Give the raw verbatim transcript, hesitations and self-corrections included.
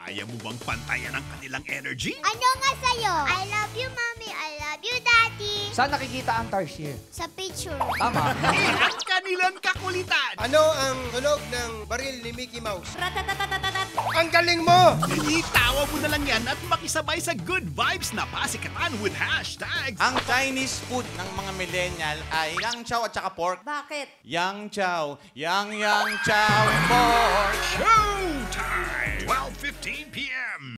Kaya mo bang pantayan ang kanilang energy? Ano nga sa'yo? I love you, Mommy. I love you, Daddy. Saan nakikita ang tarsier? Sa picture. Tama. Eh, ang kanilang kakulitan! Ano ang tunog ng baril ni Mickey Mouse? Ang galing mo! Itawa mo na lang yan at makisabay sa good vibes na pasikatan with hashtags. Ang Chinese food ng mga millennial ay yang chow at saka pork. Bakit? Yang chow, yang yang chow and pork. Showtime! twelve fifteen p m